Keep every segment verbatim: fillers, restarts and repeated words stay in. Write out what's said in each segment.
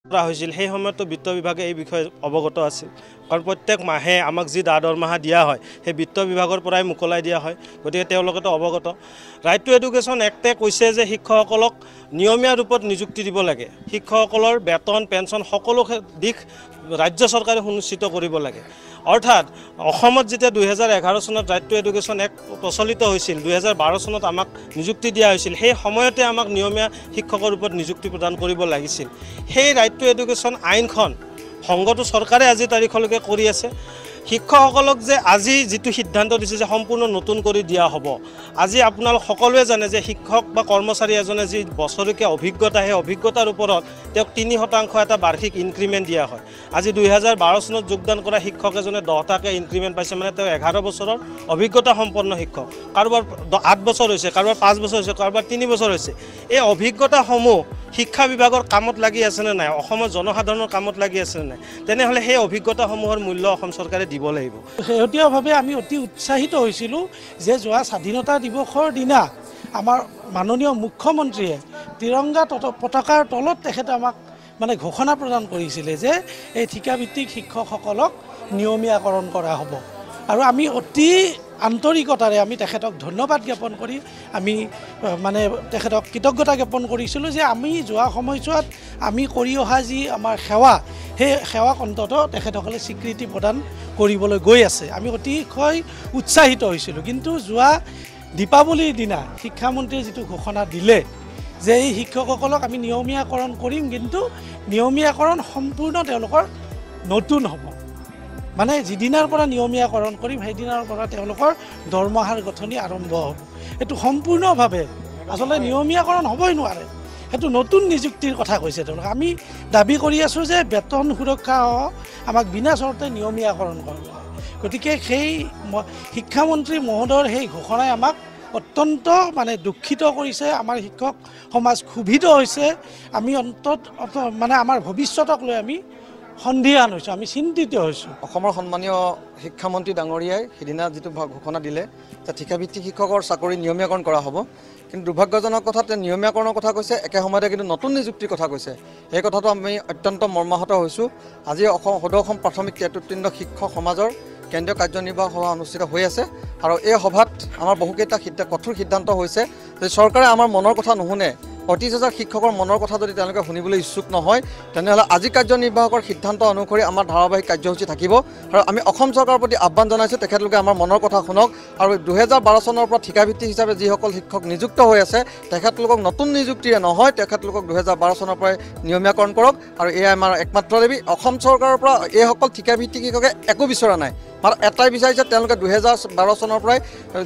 কৰা হৈছিল সেই সময়তো বিত্ত বিভাগে এই বিষয়ে অৱগত আছিল কাৰণ প্ৰত্যেক মাহে আমাক যি দা দৰমহা দিয়া হয় সেই বিত্ত বিভাগৰ পৰাই মুকলাই দিয়া হয় গতিকে তেওঁলোকেতো অৱগত ৰাইট টু এডুকেশ্যন এক্টে কৈছে যে শিক্ষকসকলক নিয়মীয়া ৰূপত নিযুক্তি দিব লাগে শিক্ষকসকলৰ বেতন পেঞ্চন সকলো দিশ ৰাজ্য চৰকাৰে সুনিশ্চিত কৰিব লাগে অৰ্থাৎ অসমত যেতিয়া দুই হাজাৰ এঘাৰ চনত ৰাইট টু এডুকেশ্যন এক্ট প্ৰচলিত হৈছিল দুই হাজাৰ বাৰ চনত আমাক নিযুক্তি দিয়া হৈছিল সেই সময়তে আমাক নিয়মীয়া শিক্ষকৰ ৰূপত নিযুক্তি প্ৰদান কৰিব লাগিছিল সেই ৰাইট টু এডুকেশ্যন আইনখন সংঘটো চৰকাৰে আজি তাৰিখলৈকে কৰি আছে শিক্ষকসকলক যে আজি যেটো সিদ্ধান্ত দিছে যে সম্পূৰ্ণ নতুন কৰি দিয়া হ'ব আজি আপোনালোক সকলোৱে জানে যে শিক্ষক বা কৰ্মচাৰী এজনে যি বছৰীয়া অভিজ্ঞতা সেই অভিজ্ঞতাৰ ওপৰত তেওঁক তিনি শতাংশ এটা বাৰ্ষিক ইনক্ৰিমেন্ট দিয়া হয় আজি দুই হাজাৰ বাৰ চনত যোগদান কৰা শিক্ষক এজনে দহ টাকা ইনক্ৰিমেন্ট পাইছে মানে তেওঁ এঘাৰ বছৰৰ অভিজ্ঞতা সম্পন্ন শিক্ষক কাৰোবাৰ আঠ বছৰ হৈছে কাৰোবাৰ পাঁচ বছৰ হৈছে কাৰোবাৰ তিনি বছৰ হৈছে এই অভিজ্ঞতাসমূহ শিক্ষা বিভাগৰ কামত লাগি আছে নে নাই অসমৰ জনসাধাৰণৰ কামত লাগি আছে নে নাই তেনেহলে সেই অভিজ্ঞতাসমূহৰ মূল্য অসম চৰকাৰে দিব লাগিব শেহতীয়াভাৱে আমি অতি উৎসাহিত হৈছিলোঁ যে যোৱা স্বাধীনতা দিৱসৰ দিনা আমাৰ মাননীয় মুখ্যমন্ত্ৰীয়ে তিৰংগা পতাকাৰ তলত তেখেতে আমাক মানে ঘোষণা প্ৰদান কৰিছিলে যে এই ঠিকাভিত্তিক শিক্ষকসকলক নিয়মীয়াকৰণ কৰা হ'ব আৰু আমি অতি আন্তৰিকতাৰে আমি তেখেতক ধন্যবাদ জ্ঞাপন কৰি আমি মানে তেখেতক কৃতজ্ঞতা জ্ঞাপন কৰিছিলোঁ যে আমি যোৱা সময়ছোৱাত আমি কৰি অহা যি আমাৰ সেৱা সেই সেৱাক অন্ততঃ তেখেতসকলে স্বীকৃতি প্ৰদান কৰিবলৈ গৈ আছে আমি অতিশয় উৎসাহিত হৈছিলোঁ কিন্তু যোৱা দীপাৱলীৰ দিনা শিক্ষামন্ত্ৰীয়ে যিটো ঘোষণা দিলে যে এই শিক্ষকসকলক আমি নিয়মীয়াকৰণ কৰিম কিন্তু নিয়মীয়াকৰণ সম্পূৰ্ণ তেওঁলোকৰ নতুন হ'ব মানে যিদিনাৰ পৰা নিয়মীয়াকৰণ কৰিম সেইদিনাৰ পৰা তেওঁলোকৰ দৰমহাৰ গঠনি আৰম্ভ হ'ব এইটো সম্পূৰ্ণভাৱে আচলতে নিয়মীয়াকৰণ হ'বই নোৱাৰে সেইটো নতুন নিযুক্তিৰ কথা কৈছে তেওঁলোকে আমি দাবী কৰি আছোঁ যে বেতন সুৰক্ষা আমাক বিনা চৰ্তে নিয়মীয়াকৰণ কৰিব গতিকে সেই শিক্ষামন্ত্ৰী মহোদয়ৰ সেই ঘোষণাই আমাক অত্যন্ত মানে দুখিত কৰিছে আমাৰ শিক্ষক সমাজ ক্ষুভিত হৈছে আমি অন্তত মানে আমাৰ ভৱিষ্যতক লৈ আমি সন্ধিয়ান হৈছোঁ আমি চিন্তিত হৈছোঁ অসমৰ সন্মানীয় শিক্ষামন্ত্ৰী ডাঙৰীয়াই সিদিনা যিটো ঘোষণা দিলে যে ঠিকাভিত্তিক শিক্ষকৰ চাকৰি নিয়মীয়াকৰণ কৰা হ'ব কিন্তু দুৰ্ভাগ্যজনক কথা তেওঁ নিয়মীয়াকৰণৰ কথা কৈছে একে সময়তে কিন্তু নতুন নিযুক্তিৰ কথা কৈছে এই কথাটো আমি অত্যন্ত মৰ্মাহত হৈছোঁ আজি অসম সদৌ অসম প্ৰাথমিক উত্তীৰ্ণ শিক্ষক সমাজৰ কেন্দ্ৰীয় কাৰ্যনিৰ্বাহক সভা অনুষ্ঠিত হৈ আছে আৰু এই সভাত আমাৰ বহুকেইটা কঠোৰ সিদ্ধান্ত হৈছে যে চৰকাৰে আমাৰ মনৰ কথা নুশুনে পঁচিছ হাজাৰ শিক্ষকৰ মনৰ কথা যদি তেওঁলোকে শুনিবলৈ ইচ্ছুক নহয় তেনেহ'লে আজি কাৰ্যনিৰ্বাহকৰ সিদ্ধান্ত অনুসৰি আমাৰ ধাৰাবাহিক কাৰ্যসূচী থাকিব আৰু আমি অসম চৰকাৰৰ প্ৰতি আহ্বান জনাইছোঁ তেখেতলোকে আমাৰ মনৰ কথা শুনক আৰু দুহেজাৰ বাৰ চনৰ পৰা ঠিকাভিত্তিক হিচাপে যিসকল শিক্ষক নিযুক্ত হৈ আছে তেখেতলোকক নতুন নিযুক্তিৰে নহয় তেখেতলোকক দুহেজাৰ বাৰ চনৰ পৰাই নিয়মীয়াকৰণ কৰক আৰু এয়াই আমাৰ একমাত্ৰ দাবী অসম চৰকাৰৰ পৰা এইসকল ঠিকাভিত্তিক শিক্ষকে একো বিচৰা নাই মাত্ৰ এটাই বিচাৰিছে তেওঁলোকে দুহেজাৰ বাৰ চনৰ পৰাই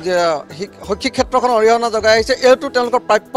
শৈক্ষিক ক্ষেত্ৰখন অৰিহণা যোগাই আহিছে এইটো তেওঁলোকৰ প্ৰাপ্য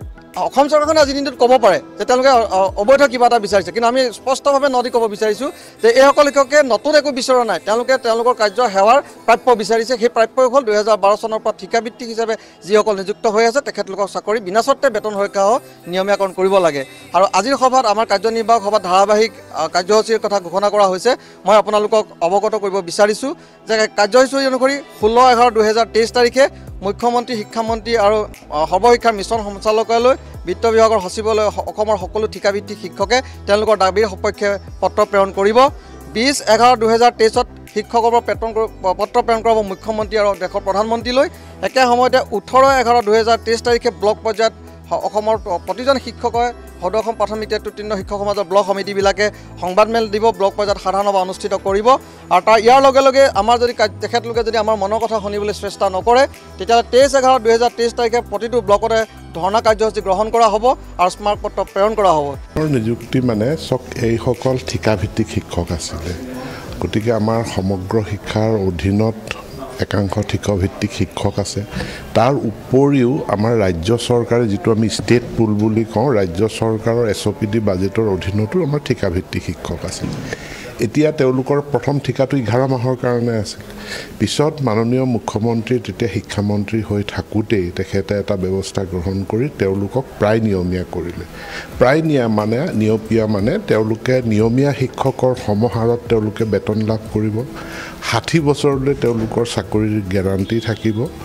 অসম চৰকাৰখনে আজি দিনটোত ক'ব পাৰে যে তেওঁলোকে অবৈধ কিবা এটা বিচাৰিছে কিন্তু আমি স্পষ্টভাৱে নদী ক'ব বিচাৰিছোঁ যে এইসকল শিক্ষকে নতুন একো বিচৰা নাই তেওঁলোকে তেওঁলোকৰ কাৰ্য সেৱাৰ প্ৰাপ্য বিচাৰিছে সেই প্ৰাপ্য হ'ল দুহেজাৰ বাৰ চনৰ পৰা ঠিকাভিত্তিক হিচাপে যিসকল নিযুক্ত হৈ আছে তেখেতলোকৰ চাকৰি বিনা চৰ্তে বেতন সুৰক্ষা নিয়মীয়াকৰণ কৰিব লাগে আৰু আজিৰ সভাত আমাৰ কাৰ্যনিৰ্বাহক সভাত ধাৰাবাহিক কাৰ্যসূচীৰ কথা ঘোষণা কৰা হৈছে মই আপোনালোকক অৱগত কৰিব বিচাৰিছোঁ যে কাৰ্যসূচী অনুসৰি ষোল্ল এঘাৰ দুহেজাৰ তেইছ তাৰিখে মুখ্যমন্ত্ৰী শিক্ষামন্ত্ৰী আৰু সৰ্বশিক্ষা মিছন সঞ্চালকালয়লৈ বিত্ত বিভাগৰ সচিবালয় অসমৰ সকলো ঠিকাভিত্তিক শিক্ষকে তেওঁলোকৰ দাবীৰ সপক্ষে পত্ৰ প্ৰেৰণ কৰিব বিছ এঘাৰ দুহেজাৰ তেইছত শিক্ষকৰ পেটন পত্ৰ প্ৰেৰণ কৰাব মুখ্যমন্ত্ৰী আৰু দেশৰ প্ৰধানমন্ত্ৰীলৈ একে সময়তে ওঠৰ এঘাৰ দুহেজাৰ তেইছ তাৰিখে ব্লক পৰ্যায়ত অসমৰ প্ৰতিজন শিক্ষকে সদৌ অসম প্ৰাথমিক উত্তীৰ্ণ শিক্ষক সমাজৰ ব্লক সমিতিবিলাকে সংবাদমেল দিব ব্লক পৰ্যায়ত সাধাৰণ সভা অনুষ্ঠিত কৰিব আৰু তাৰ ইয়াৰ লগে লগে আমাৰ যদি তেখেতলোকে যদি আমাৰ মনৰ কথা শুনিবলৈ চেষ্টা নকৰে তেতিয়াহ'লে তেইছ এঘাৰ দুহেজাৰ তেইছ তাৰিখে প্ৰতিটো ব্লকতে ধৰ্ণা কাৰ্যসূচী গ্ৰহণ কৰা হ'ব আৰু স্মাৰক পত্ৰ প্ৰেৰণ কৰা হ'ব নিযুক্তি মানে চক এইসকল ঠিকাভিত্তিক শিক্ষক আছিলে গতিকে আমাৰ সমগ্ৰ শিক্ষাৰ অধীনত একাংশ ঠিকাভিত্তিক শিক্ষক আছে তাৰ উপৰিও আমাৰ ৰাজ্য চৰকাৰে যিটো আমি ষ্টেট পুল বুলি কওঁ ৰাজ্য চৰকাৰৰ এছ অ' পি ডি বাজেটৰ অধীনতো আমাৰ ঠিকাভিত্তিক শিক্ষক আছে এতিয়া তেওঁলোকৰ প্ৰথম ঠিকাটো এঘাৰ মাহৰ কাৰণে আছিল পিছত মাননীয় মুখ্যমন্ত্ৰী তেতিয়া শিক্ষামন্ত্ৰী হৈ থাকোঁতেই তেখেতে এটা ব্যৱস্থা গ্ৰহণ কৰি তেওঁলোকক প্ৰায় নিয়মীয়া কৰিলে প্ৰায় নিয়া মানে নিয়মীয়া মানে তেওঁলোকে নিয়মীয়া শিক্ষকৰ সমহাৰত তেওঁলোকে বেতন লাভ কৰিব ষাঠি বছৰলৈ তেওঁলোকৰ চাকৰিৰ গেৰাণ্টি থাকিব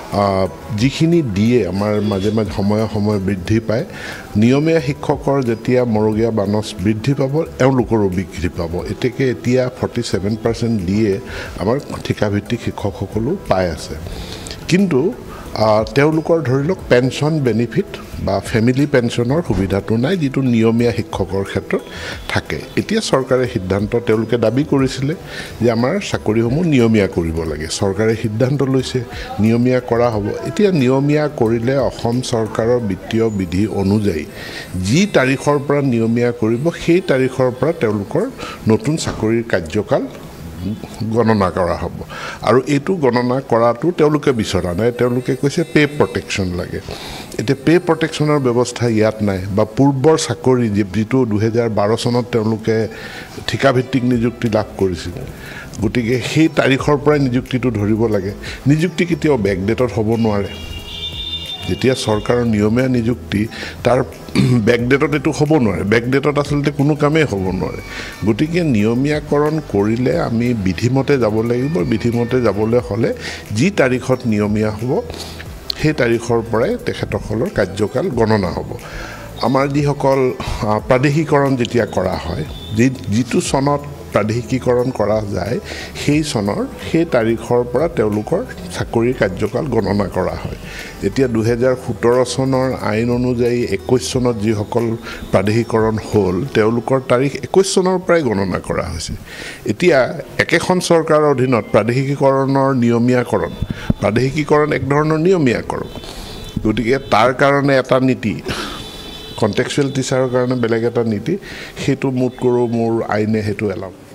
যিখিনি দিয়ে আমাৰ মাজে মাজে সময়ে সময়ে বৃদ্ধি পায় নিয়মীয়া শিক্ষকৰ যেতিয়া মৰগীয়া বানচ বৃদ্ধি পাব এওঁলোকৰো বৃদ্ধি পাব এতেকে এতিয়া ফৰ্টি ছেভেন পাৰ্চেণ্ট দিয়ে আমাৰ ঠিকাভিত্তিক শিক্ষকসকলো পাই আছে কিন্তু তেওঁলোকৰ ধৰি লওক পেঞ্চন বেনিফিট বা ফেমিলি পেঞ্চনৰ সুবিধাটো নাই যিটো নিয়মীয়া শিক্ষকৰ ক্ষেত্ৰত থাকে এতিয়া চৰকাৰে সিদ্ধান্ত তেওঁলোকে দাবী কৰিছিলে যে আমাৰ চাকৰিসমূহ নিয়মীয়া কৰিব লাগে চৰকাৰে সিদ্ধান্ত লৈছে নিয়মীয়া কৰা হ'ব এতিয়া নিয়মীয়া কৰিলে অসম চৰকাৰৰ বিত্তীয় বিধি অনুযায়ী যি তাৰিখৰ পৰা নিয়মীয়া কৰিব সেই তাৰিখৰ পৰা তেওঁলোকৰ নতুন চাকৰিৰ কাৰ্যকাল গণনা কৰা হ'ব আৰু এইটো গণনা কৰাটো তেওঁলোকে বিচৰা নাই তেওঁলোকে কৈছে পে প্ৰটেকশ্যন লাগে এতিয়া পে প্ৰটেকশ্যনৰ ব্যৱস্থা ইয়াত নাই বা পূৰ্বৰ চাকৰি যিটো দুহেজাৰ বাৰ চনত তেওঁলোকে ঠিকাভিত্তিক নিযুক্তি লাভ কৰিছিল গতিকে সেই তাৰিখৰ পৰাই নিযুক্তিটো ধৰিব লাগে নিযুক্তি কেতিয়াও বেকডেটত হ'ব নোৱাৰে যেতিয়া চৰকাৰৰ নিয়মীয়া নিযুক্তি তাৰ বেকডেটত এইটো হ'ব নোৱাৰে বেকডেটত আচলতে কোনো কামেই হ'ব নোৱাৰে গতিকে নিয়মীয়াকৰণ কৰিলে আমি বিধিমতে যাব লাগিব বিধিমতে যাবলৈ হ'লে যি তাৰিখত নিয়মীয়া হ'ব সেই তাৰিখৰ পৰাই তেখেতসকলৰ কাৰ্যকাল গণনা হ'ব আমাৰ যিসকল প্ৰাদেশিকৰণ যেতিয়া কৰা হয় যি যিটো চনত প্ৰাদেশিকীকৰণ কৰা যায় সেই চনৰ সেই তাৰিখৰ পৰা তেওঁলোকৰ চাকৰিৰ কাৰ্যকাল গণনা কৰা হয় এতিয়া দুহেজাৰ সোতৰ চনৰ আইন অনুযায়ী একৈছ চনত যিসকল প্ৰাদেশিকৰণ হ'ল তেওঁলোকৰ তাৰিখ একৈছ চনৰ পৰাই গণনা কৰা হৈছে এতিয়া একেখন চৰকাৰৰ অধীনত প্ৰাদেশিকীকৰণৰ নিয়মীয়াকৰণ প্ৰাদেশিকীকৰণ এক ধৰণৰ নিয়মীয়াকৰণ গতিকে তাৰ কাৰণে এটা নীতি কণ্টেক্সুৱেল টিচাৰৰ কাৰণে বেলেগ এটা নীতি সেইটো মুঠ কৰোঁ মোৰ আইনে সেইটো এলাও